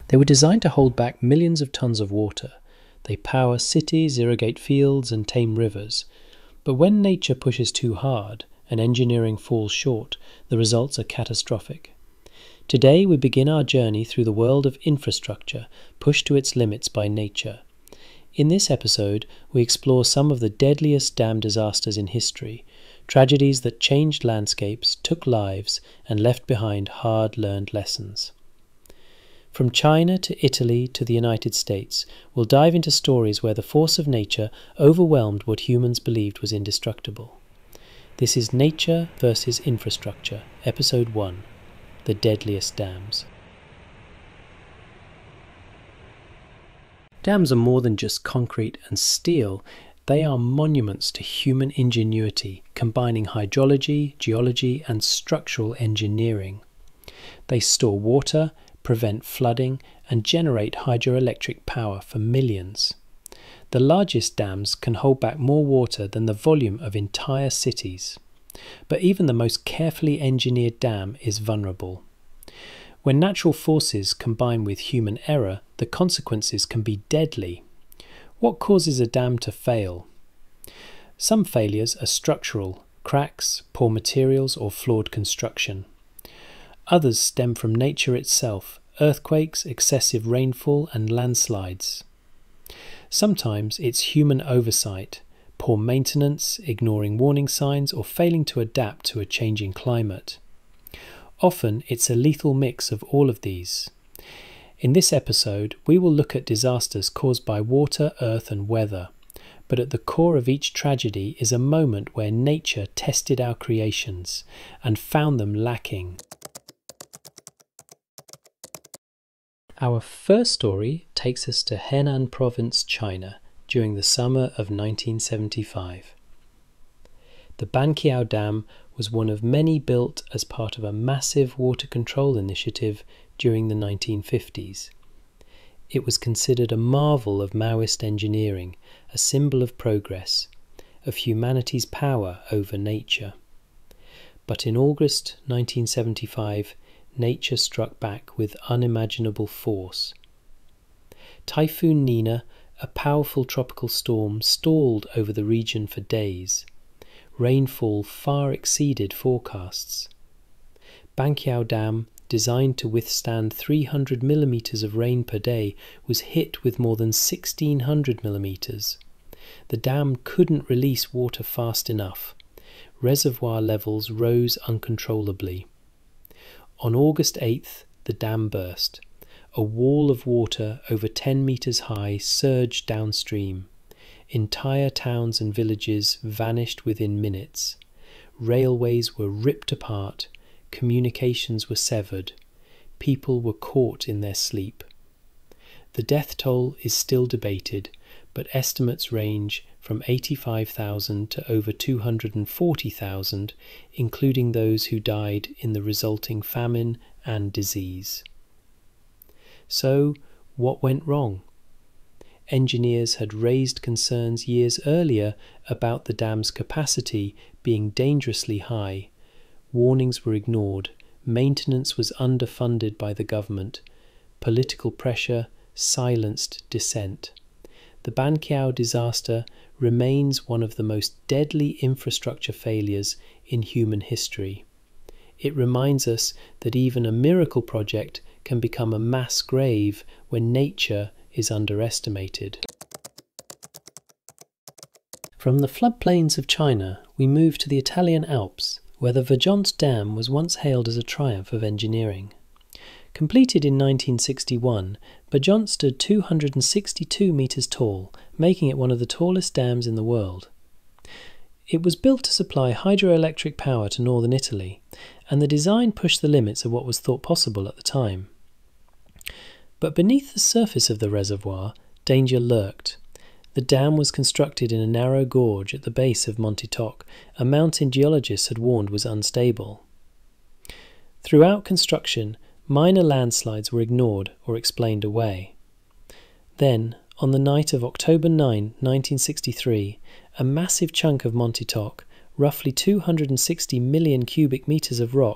They were designed to hold back millions of tons of water. They power cities, irrigate fields, and tame rivers. But when nature pushes too hard and engineering falls short, the results are catastrophic. Today we begin our journey through the world of infrastructure pushed to its limits by nature. In this episode, we explore some of the deadliest dam disasters in history, tragedies that changed landscapes, took lives, and left behind hard-learned lessons. From China to Italy to the United States, we'll dive into stories where the force of nature overwhelmed what humans believed was indestructible. This is Nature versus Infrastructure, Episode 1, The Deadliest Dams. Dams are more than just concrete and steel. They are monuments to human ingenuity, combining hydrology, geology, and structural engineering. They store water, prevent flooding, and generate hydroelectric power for millions. The largest dams can hold back more water than the volume of entire cities. But even the most carefully engineered dam is vulnerable. When natural forces combine with human error, the consequences can be deadly. What causes a dam to fail? Some failures are structural, cracks, poor materials, or flawed construction. Others stem from nature itself, earthquakes, excessive rainfall, and landslides. Sometimes it's human oversight, poor maintenance, ignoring warning signs, or failing to adapt to a changing climate. Often it's a lethal mix of all of these. In this episode, we will look at disasters caused by water, earth, and weather. But at the core of each tragedy is a moment where nature tested our creations and found them lacking. Our first story takes us to Henan Province, China, during the summer of 1975. The Banqiao Dam was one of many built as part of a massive water control initiative during the 1950s. It was considered a marvel of Maoist engineering, a symbol of progress, of humanity's power over nature. But in August 1975, nature struck back with unimaginable force. Typhoon Nina, a powerful tropical storm, stalled over the region for days. Rainfall far exceeded forecasts. Banqiao Dam, designed to withstand 300 millimeters of rain per day, was hit with more than 1,600 millimeters. The dam couldn't release water fast enough. Reservoir levels rose uncontrollably. On August 8th, the dam burst. A wall of water over 10 meters high surged downstream. Entire towns and villages vanished within minutes. Railways were ripped apart. Communications were severed. People were caught in their sleep. The death toll is still debated, but estimates range from 85,000 to over 240,000, including those who died in the resulting famine and disease. So, what went wrong? Engineers had raised concerns years earlier about the dam's capacity being dangerously high. Warnings were ignored. Maintenance was underfunded by the government. Political pressure silenced dissent. The Banqiao disaster remains one of the most deadly infrastructure failures in human history. It reminds us that even a miracle project can become a mass grave when nature is underestimated. From the floodplains of China, we move to the Italian Alps, where the Vajont Dam was once hailed as a triumph of engineering. Completed in 1961, Vajont stood 262 metres tall, making it one of the tallest dams in the world. It was built to supply hydroelectric power to northern Italy, and the design pushed the limits of what was thought possible at the time. But beneath the surface of the reservoir, danger lurked. The dam was constructed in a narrow gorge at the base of Monte Toc, a mountain geologists had warned was unstable. Throughout construction, minor landslides were ignored or explained away. Then, on the night of October 9, 1963, a massive chunk of Monte Toc, roughly 260 million cubic metres of rock,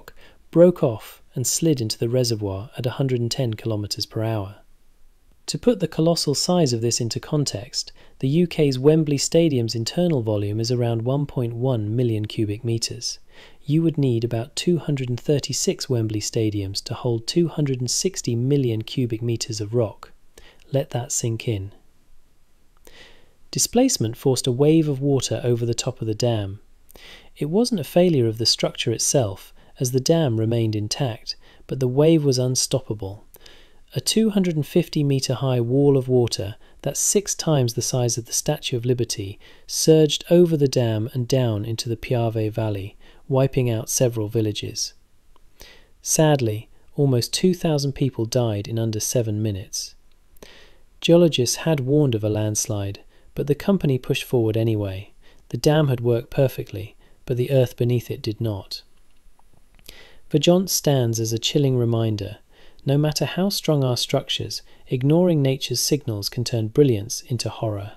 broke off and slid into the reservoir at 110 kilometres per hour. To put the colossal size of this into context, the UK's Wembley Stadium's internal volume is around 1.1 million cubic metres. You would need about 236 Wembley Stadiums to hold 260 million cubic metres of rock. Let that sink in. Displacement forced a wave of water over the top of the dam. It wasn't a failure of the structure itself, as the dam remained intact, but the wave was unstoppable. A 250-metre high wall of water, that's 6 times the size of the Statue of Liberty, surged over the dam and down into the Piave Valley, wiping out several villages. Sadly, almost 2,000 people died in under 7 minutes. Geologists had warned of a landslide, but the company pushed forward anyway. The dam had worked perfectly, but the earth beneath it did not. Vajont stands as a chilling reminder. No matter how strong our structures, ignoring nature's signals can turn brilliance into horror.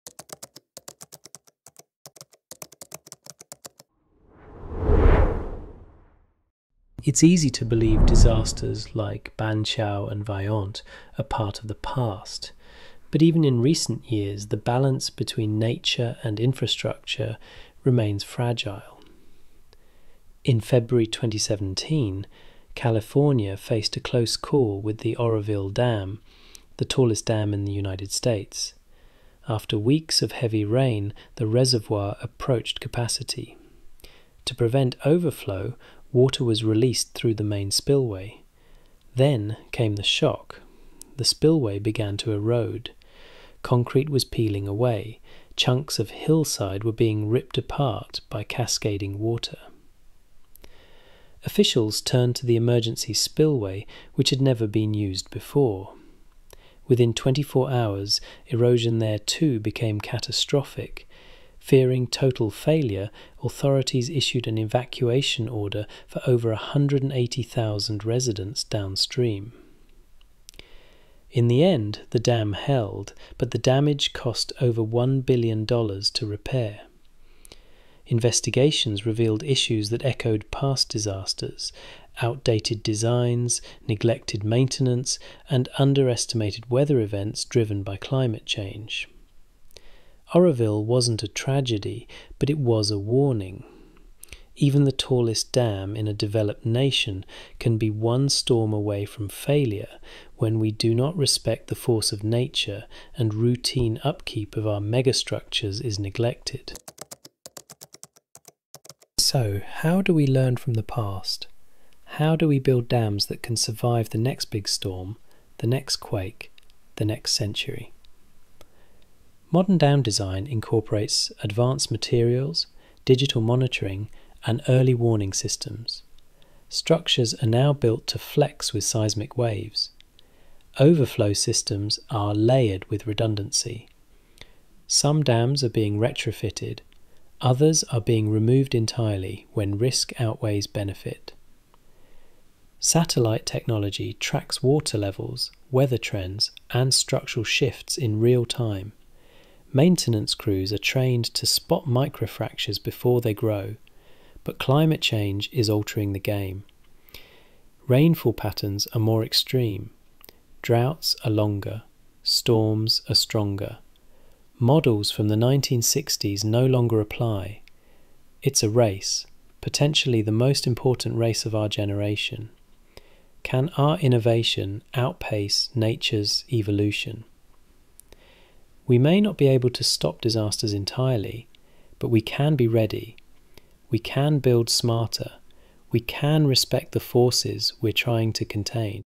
It's easy to believe disasters like Banqiao and Vajont are part of the past, but even in recent years the balance between nature and infrastructure remains fragile. In February 2017, California faced a close call with the Oroville Dam, the tallest dam in the United States. After weeks of heavy rain, the reservoir approached capacity. To prevent overflow, water was released through the main spillway. Then came the shock. The spillway began to erode. Concrete was peeling away. Chunks of hillside were being ripped apart by cascading water. Officials turned to the emergency spillway, which had never been used before. Within 24 hours, erosion there too became catastrophic. Fearing total failure, authorities issued an evacuation order for over 180,000 residents downstream. In the end, the dam held, but the damage cost over $1 billion to repair. Investigations revealed issues that echoed past disasters: outdated designs, neglected maintenance, and underestimated weather events driven by climate change. Oroville wasn't a tragedy, but it was a warning. Even the tallest dam in a developed nation can be one storm away from failure when we do not respect the force of nature and routine upkeep of our megastructures is neglected. So, how do we learn from the past? How do we build dams that can survive the next big storm, the next quake, the next century? Modern dam design incorporates advanced materials, digital monitoring, and early warning systems. Structures are now built to flex with seismic waves. Overflow systems are layered with redundancy. Some dams are being retrofitted. Others are being removed entirely when risk outweighs benefit. Satellite technology tracks water levels, weather trends, and structural shifts in real time. Maintenance crews are trained to spot microfractures before they grow, but climate change is altering the game. Rainfall patterns are more extreme. Droughts are longer. Storms are stronger. Models from the 1960s no longer apply. It's a race, potentially the most important race of our generation. Can our innovation outpace nature's evolution? We may not be able to stop disasters entirely, but we can be ready. We can build smarter. We can respect the forces we're trying to contain.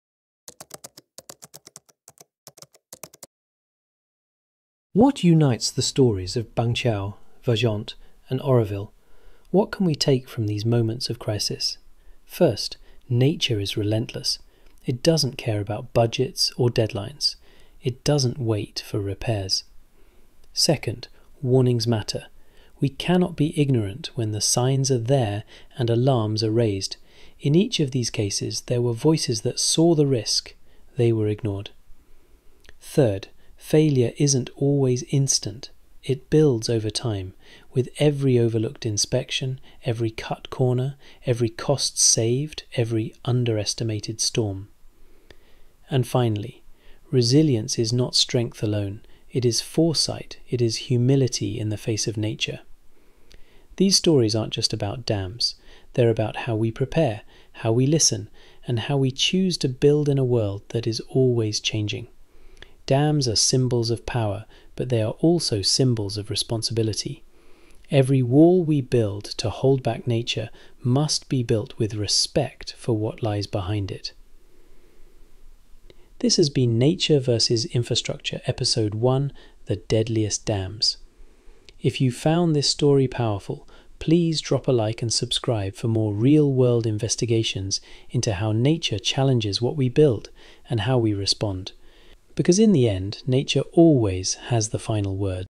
What unites the stories of Banqiao, Vajont, and Oroville? What can we take from these moments of crisis? First, nature is relentless. It doesn't care about budgets or deadlines. It doesn't wait for repairs. Second, warnings matter. We cannot be ignorant when the signs are there and alarms are raised. In each of these cases, there were voices that saw the risk. They were ignored. Third, failure isn't always instant. it builds over time, with every overlooked inspection, every cut corner, every cost saved, every underestimated storm. And finally, resilience is not strength alone. It is foresight, it is humility in the face of nature. These stories aren't just about dams. They're about how we prepare, how we listen, and how we choose to build in a world that is always changing. Dams are symbols of power, but they are also symbols of responsibility. Every wall we build to hold back nature must be built with respect for what lies behind it. This has been Nature vs. Infrastructure, Episode 1, The Deadliest Dams. If you found this story powerful, please drop a like and subscribe for more real-world investigations into how nature challenges what we build and how we respond. Because in the end, nature always has the final word.